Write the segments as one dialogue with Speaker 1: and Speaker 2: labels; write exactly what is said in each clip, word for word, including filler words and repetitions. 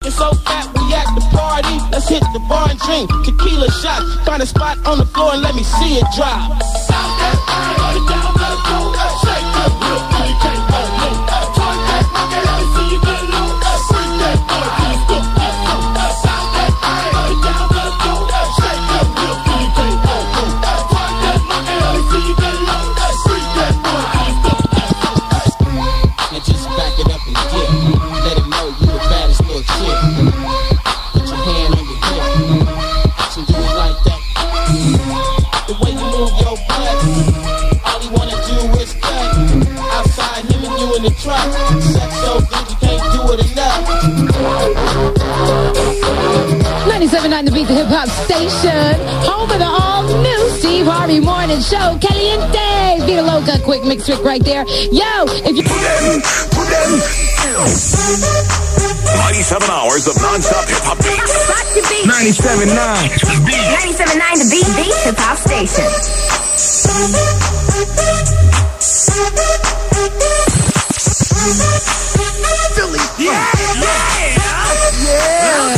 Speaker 1: looking so fat, we at the party. Let's hit the bar and drink tequila shots. Find a spot on the floor and let me see it drop. Stop that, let it down, let it go. Shake that real till you can't let it go. Turn that monkey, let me see you get low. Freak that boy till you go, get low. Stop that, let it down, let it go. Shake that real till you can't let it go. Turn that monkey, let me see you get low. Freak that boy till you go, get low. And just back it up and dip. Let him know you the baddest little chick. Put your hand on your hip. So do it like that. The way you move your butt, all he wanna do is cut. Outside, him and you in the truck. Sex so good you can't do it enough.
Speaker 2: ninety-seven point nine The Beat, the hip hop station. Home of the all new Steve Harvey Morning Show. Caliente, Vida Loca, quick mix trick right there. Yo, if you
Speaker 3: ninety-seven hours of non-stop hip hop beats.
Speaker 4: ninety-seven point nine
Speaker 5: ninety-seven point nine The Beat, the hip hop station.
Speaker 4: Philly.
Speaker 5: Yeah, yeah, yeah.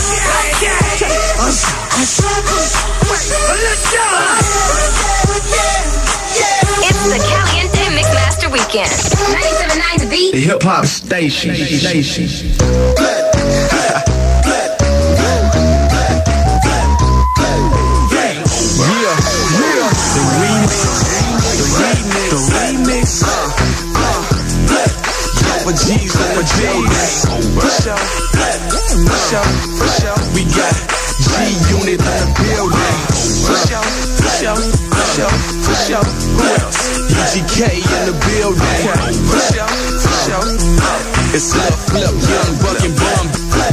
Speaker 5: It's the Caliente Mixmaster Weekend. ninety-seven point nine The Beat,
Speaker 4: The hip hop station. Station. For G's over G's. For sure, for sure, for sure. We got G-Unit in the building. For sure, for sure, for sure, for sure. Who else? U G K in the building. For sure, for sure. It's Lil Flip, Young Buck and Bum.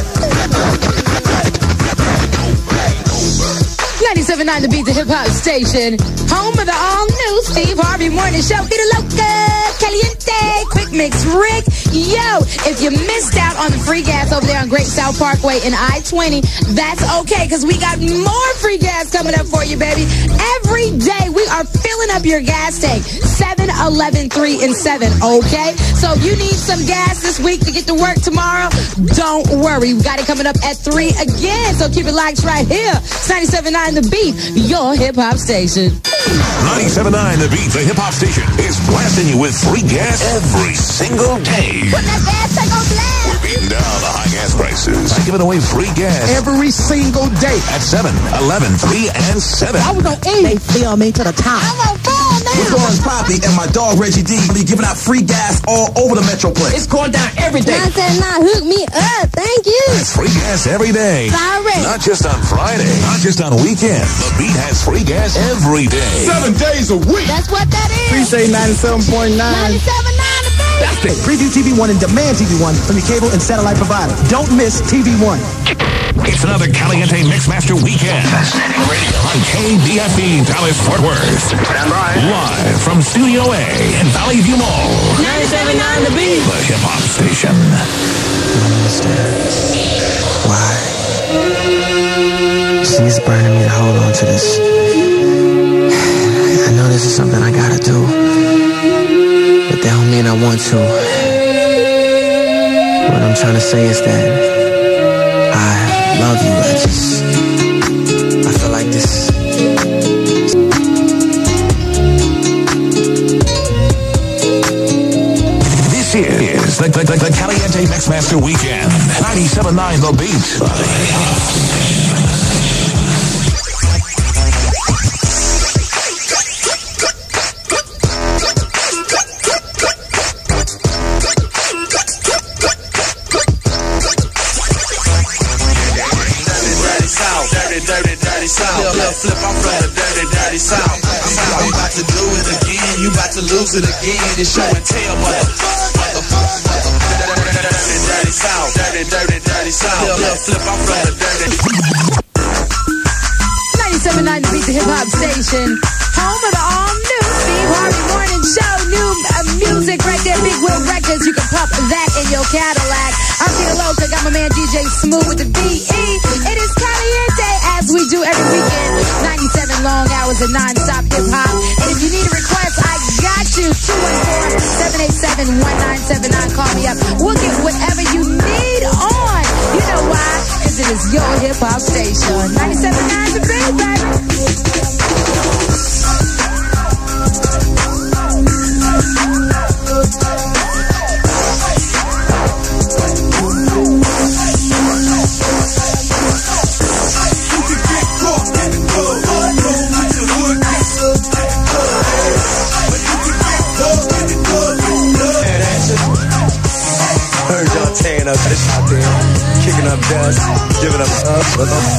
Speaker 2: ninety-seven point nine The Beat, the hip hop station. Home of the all new Steve Harvey Morning Show. Vida Loca, Caliente, quick mix Rick. Yo, if you missed out on the free gas over there on Great South Parkway and I twenty, that's okay, because we got more free gas coming up for you, baby. Every day we are filling up your gas tank. seven, eleven, three, and seven, okay? So if you need some gas this week to get to work tomorrow, don't worry. We got it coming up at three again, so keep it locked right here. It's ninety-seven point nine The Beat, your hip-hop station.
Speaker 3: ninety-seven point nine The Beat, the hip hop station, is blasting you with free gas every single day.
Speaker 2: Put that gas tank on blast.
Speaker 3: We're beating down the high gas prices, giving away free gas
Speaker 4: Every single day.
Speaker 3: at seven, eleven, three, and seven.
Speaker 2: I was on E. They feel me to the top. I'm on four now.
Speaker 6: With Lawrence Poppy and my dog Reggie D, giving out free gas all over the Metroplex.
Speaker 4: It's going down every day.
Speaker 2: nine seven nine, hook me up. Thank you.
Speaker 3: It's free gas every day.
Speaker 2: Sorry.
Speaker 3: Not just on Friday, not just on weekends. The Beat has free gas every day.
Speaker 4: Seven days a week.
Speaker 2: That's what that is.
Speaker 4: Appreciate ninety-seven point nine.
Speaker 2: ninety-seven point nine The Beat.
Speaker 4: That's it.
Speaker 6: Preview T V one and Demand T V one from your cable and satellite provider. Don't miss T V one.
Speaker 3: It's another Caliente Mixmaster Weekend. Fascinating radio. On K B F B Dallas Fort Worth.
Speaker 4: Stand by.
Speaker 3: Live from Studio A in Valley View Mall.
Speaker 2: ninety-seven point nine The Beat.
Speaker 3: The hip hop station.
Speaker 7: I don't understand why. See, it's burning me to hold on to this. I know this is something I gotta do, but that don't mean I want to. What I'm trying to say is that I love you. I just, I feel like this.
Speaker 3: This is the, the, the, the Caliente Mixmaster Weekend. ninety-seven point nine The Beat. The hip hop station.
Speaker 8: Dirty, dirty south. Lil Flip, I'm from the dirty, dirty south. I'm about to do it again. You about to lose it again. It's show and tell, mother, mother, mother, dirty, dirty south. Dirty, dirty, dirty south. Lil Flip, I'm from the dirty.
Speaker 2: ninety-seven point nine The Beat, the hip hop station. Home of the all new Steve Harvey Morning Show. New uh, music right there, Big Wheel Records. You can pump that in your Cadillac. I'm Vida Loca, got my man D J Smooth with the B E. It is Caliente, as we do every weekend. ninety-seven long hours of non-stop hip-hop. And if you need a request, I got you. two one four, seven eight seven, one nine seven nine. Call me up. We'll get whatever you need on. You know why? is your hip-hop station. ninety-seven point nine The Beat, baby.
Speaker 4: Heard y'all tearing up this out there, kicking up dust, giving up stuff.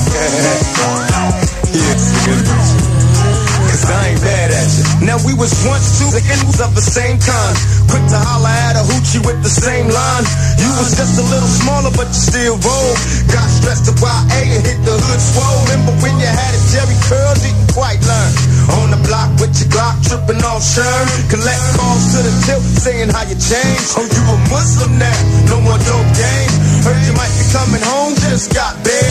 Speaker 4: Yeah, cause I ain't mad at you. Now we was once two niggas of the same kind, quick to holler at a hoochie with the same line. You was just a little smaller, but you still roll. Got stressed to Y A and hit the hood swole. Remember when you had a Jerry curl, didn't quite learn. On the block with your Glock, tripping off Sherm. Collect calls to the tip, saying how you changed. Oh, you a Muslim now, no more dope game. Heard you might be coming home, just got bad.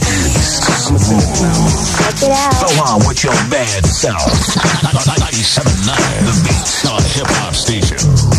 Speaker 3: Go on with your bad self. ninety-seven point nine The Beat, our hip-hop station.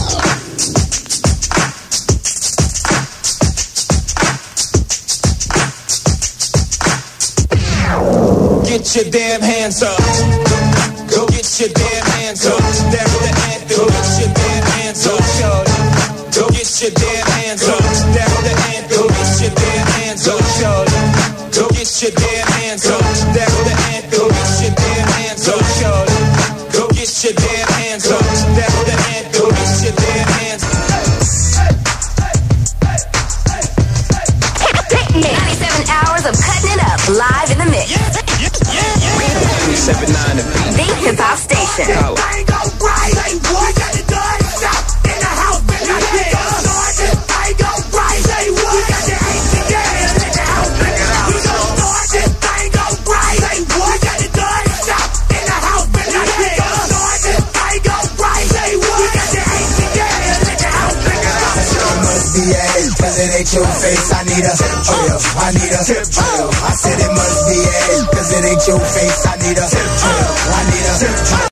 Speaker 4: Get your damn hands up. Go get your damn hands up. That's the anthem. Get your damn hands up. Go get your damn hands up. That's the anthem. Get your damn hands up. Go get your damn hands up. That's the anthem. Get your damn hands up. Go get your damn hands up. That's the anthem. Get your damn hands up.
Speaker 5: ninety-seven hours of cutting it up live in the mix.
Speaker 4: ninety-seven point nine The Beat.
Speaker 5: The hip hop station.
Speaker 9: Cause it ain't your face, I need a tip drill, I need a tip drill. I said it must be A, cause it ain't your face, I need a tip drill, I need a tip drill.